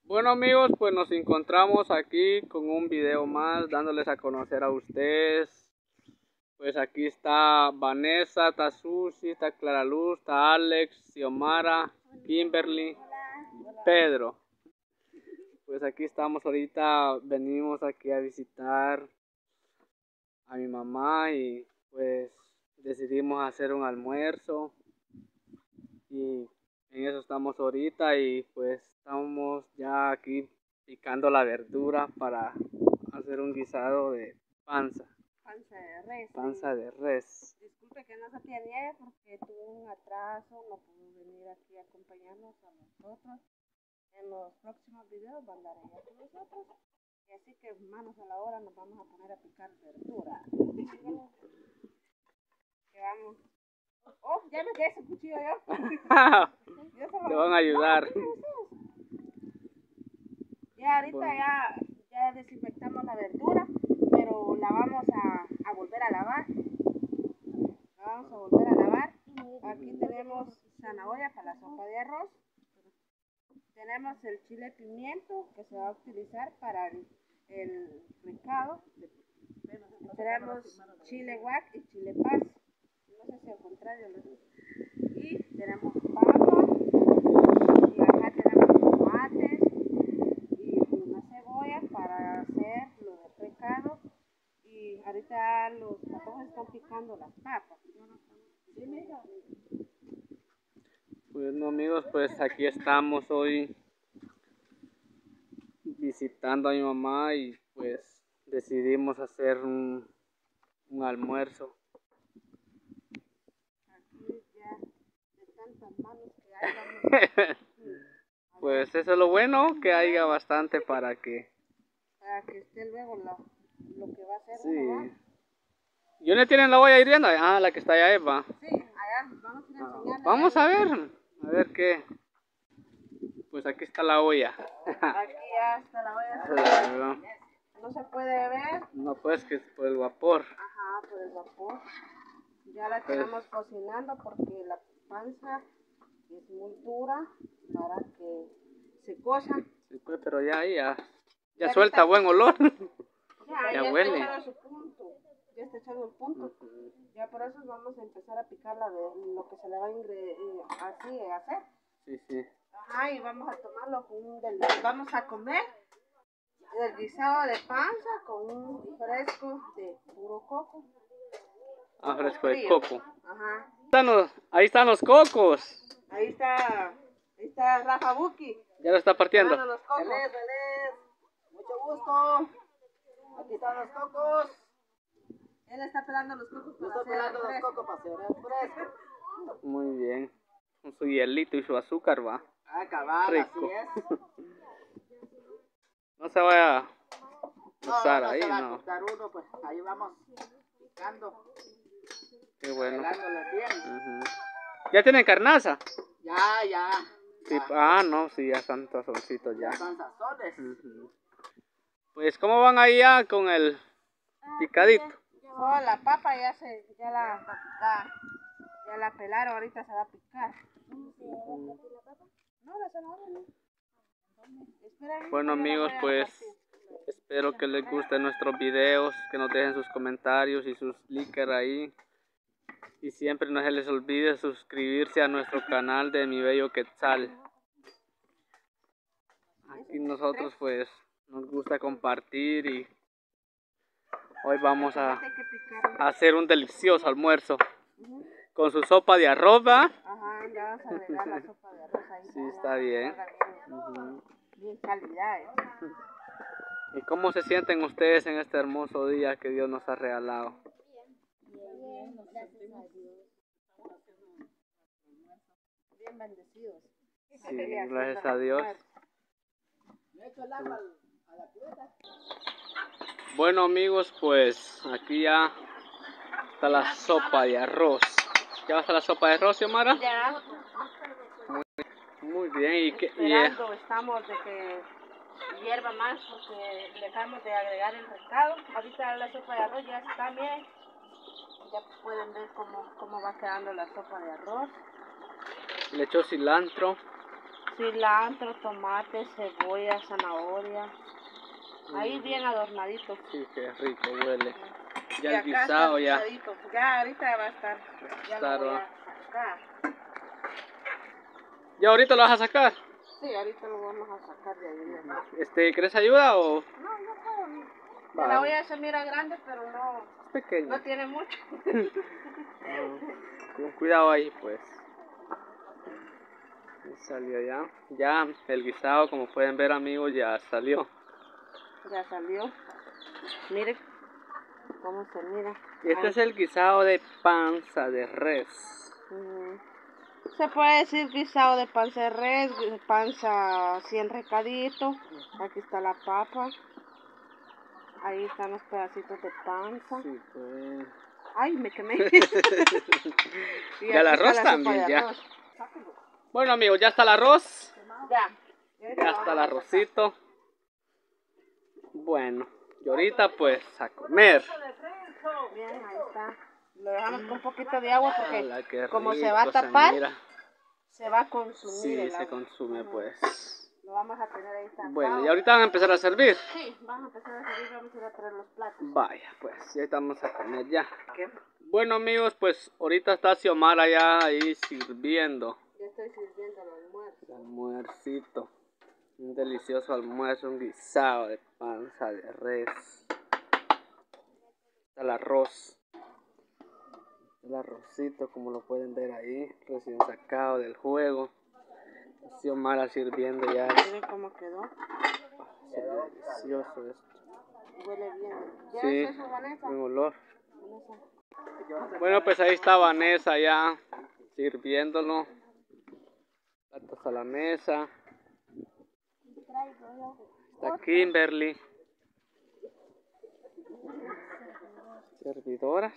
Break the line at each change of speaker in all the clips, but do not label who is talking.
Bueno amigos, pues nos encontramos aquí con un video más dándoles a conocer a ustedes. Pues aquí está Vanessa, está Susi, está Clara Luz, está Alex, Xiomara, Kimberly, Pedro. Pues aquí estamos ahorita, venimos aquí a visitar a mi mamá y pues decidimos hacer un almuerzo y en eso estamos ahorita y pues estamos ya aquí picando la verdura para hacer un guisado de panza.
Panza de res.
Panza de res.
Disculpe que no se tiene porque tuvo un atraso, no pudo venir aquí a acompañarnos a nosotros. En los próximos videos va a andar ella con nosotros. Y así que manos a la obra nos vamos a poner a picar verdura. Que vamos. Oh, ya me quedé ese cuchillo yo.
Te van a ayudar.
Ya ahorita ya desinfectamos la verdura, pero la vamos a volver a lavar. Aquí tenemos zanahoria para la sopa de arroz. Tenemos el chile pimiento que se va a utilizar para el recado. Tenemos chile guac y chile paz. No sé si al contrario lo digo. Y tenemos papa. Y acá tenemos tomates y una cebolla para hacer lo del recado. Y ahorita los patojos están picando las papas.
Bueno amigos, pues aquí estamos hoy visitando a mi mamá y pues decidimos hacer un almuerzo.
Aquí ya de tantas manos que hay,
Pues eso es lo bueno, que haya bastante para que
esté luego lo que va a hacer
sí.
uno, ¿va?
¿Y dónde tienen la olla hirviendo? Ah, la que está allá, Eva.
Sí, allá, vamos a ir a enseñarle.
Vamos a ver qué. Pues aquí está la olla.
Aquí ya está la olla. No se puede ver.
No, pues que es por el vapor.
Ajá, por el vapor. Ya la tenemos cocinando porque la panza es muy dura para que se cosa.
Sí, pues, pero ya suelta buen olor. Ya huele.
Está echando su punto. Ya está echando el punto. Ya por eso vamos a empezar a picar lo que se le va a hacer.
Sí, sí.
Ajá, y vamos a tomarlo con vamos a comer el guisado de panza con un fresco de puro coco.
Ah, fresco de coco.
Ajá.
Ahí están los cocos.
Ahí está Rafa Buki.
Ya lo está partiendo.
Los cocos. Mucho gusto. Aquí están los cocos. Él está pelando los cocos para hacer fresco.
Muy bien. Con su hielito y su azúcar va.
Ah, cabal,
rico.
así es.
No se vaya a usar
no
ahí,
se va
no.
a cortar uno, pues ahí vamos picando.
Qué bueno.
Bien.
¿Ya tienen carnaza?
Ya.
Sí, no, sí, ya están tazoncitos ya.
Son sazones.
Pues, ¿cómo van ahí ya con el picadito?
La papa ya la pelaron, ahorita se va a picar. No, la zanahoria no.
Bueno amigos, pues espero que les gusten nuestros videos, que nos dejen sus comentarios y sus likes ahí. Y siempre no se les olvide suscribirse a nuestro canal de Mi Bello Quetzal. Aquí nosotros pues nos gusta compartir y hoy vamos a hacer un delicioso almuerzo con su sopa de arroz, ¿va?
Ajá, le vamos a agregar la sopa de arroz ahí.
Sí, está bien.
Bien calidad,
¿Y cómo se sienten ustedes en este hermoso día que Dios nos ha regalado?
Bien, gracias a Dios. Bien bendecidos.
Sí, gracias a Dios. Bueno amigos, pues aquí ya está la sopa de arroz. ¿Ya va a estar la sopa de arroz, Xiomara?
Ya.
Muy bien.
Esperando estamos de que hierva más porque le acabamos de agregar el recado. Ahorita la sopa de arroz ya está, miren. Ya pueden ver cómo va quedando la sopa de arroz.
Le echó cilantro.
cilantro, tomate, cebolla, zanahoria. Ahí bien adornadito.
Sí, qué rico huele.
Y
Ya el
acá está
guisado ya.
guisadito. Ya ahorita va a estar. Ya lo voy a sacar.
¿Ya ahorita lo vas a sacar?
Sí, ahorita lo vamos a sacar de ahí.
¿Querés ayuda o...?
No, yo puedo.
Va.
La olla se mira grande, pero no,
Es pequeño.
no tiene mucho.
Con cuidado ahí, pues. Y salió ya. Ya el guisado, como pueden ver, amigos, ya salió.
Ya salió. Mire cómo se mira.
Este es el guisado de panza de res.
Se puede decir guisado de panza de res, panza así enrecadito. Aquí está la papa. Ahí están los pedacitos de panza.
Sí, pues.
Ay, me quemé. Y
Ya el
aquí
arroz
está la
también,
sopa de
ya.
arroz.
Bueno, amigos, ya está el arroz.
Ya.
Ya está el arrocito. Bueno, y ahorita pues a comer.
Bien, ahí está. Lo dejamos con un poquito de agua porque
Ala, qué
como se
rico
va a tapar,
mira.
se va a consumir
Sí,
el
se
agua.
consume pues.
Lo vamos a tener ahí tapado.
Bueno, y ahorita van a empezar a servir.
Sí, vamos a empezar a servir, vamos a ir a traer los platos.
Vaya, pues ya estamos a comer ya.
¿Qué?
Bueno, amigos, pues ahorita está Xiomara ya ahí sirviendo.
Yo estoy sirviendo el almuerzo.
El almuercito. Un delicioso almuerzo, un guisado de panza de res. El arroz. El arrocito, como lo pueden ver ahí, recién sacado del juego. Xiomara sirviendo ya.
Miren cómo quedó.
Se ve delicioso esto.
Huele bien. ¿Ya
Sí,
es eso, Vanessa?
buen olor.
Vanessa.
Bueno, pues ahí está Vanessa ya sirviéndolo. Platos a la mesa. Está Kimberly. Servidoras.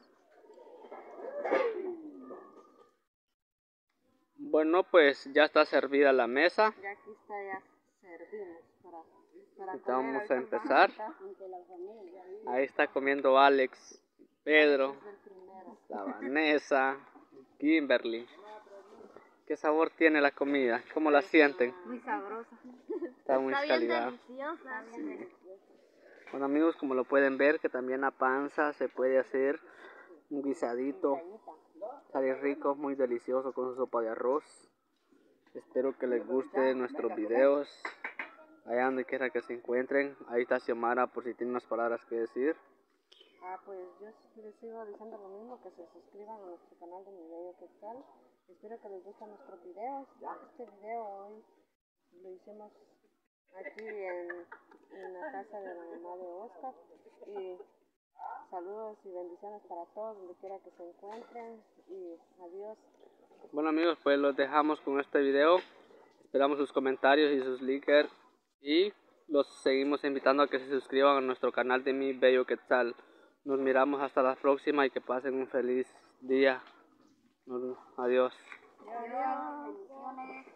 Bueno, pues ya está servida la mesa.
Ya aquí está, ya servimos para
Ahorita
comer.
vamos
Ahorita
a empezar.
junto a la familia.
Ahí está comiendo Alex, Pedro,
Es el primero.
la Vanessa, Kimberly. ¿Qué sabor tiene la comida? ¿Cómo la sienten?
Muy sabrosa.
Está muy calidad.
Deliciosa.
Sí. Bueno, amigos, como lo pueden ver, que también la panza se puede hacer un guisadito. Sale rico, muy delicioso con su sopa de arroz. Espero que les guste nuestros videos. Allá donde quiera que se encuentren. Ahí está Xiomara por si tiene unas palabras que decir.
Pues yo les sigo diciendo lo mismo, que se suscriban a nuestro canal de Mi Bello Quetzal. Espero que les gusten nuestros videos. Este video hoy lo hicimos aquí en la casa de la mamá de Oscar. Y saludos y bendiciones para todos donde quiera que se encuentren. Y adiós.
Bueno, amigos, pues los dejamos con este video. Esperamos sus comentarios y sus likes. Y los seguimos invitando a que se suscriban a nuestro canal de Mi Bello Quetzal. Nos miramos hasta la próxima y que pasen un feliz día. Adiós.
Adiós. Bendiciones.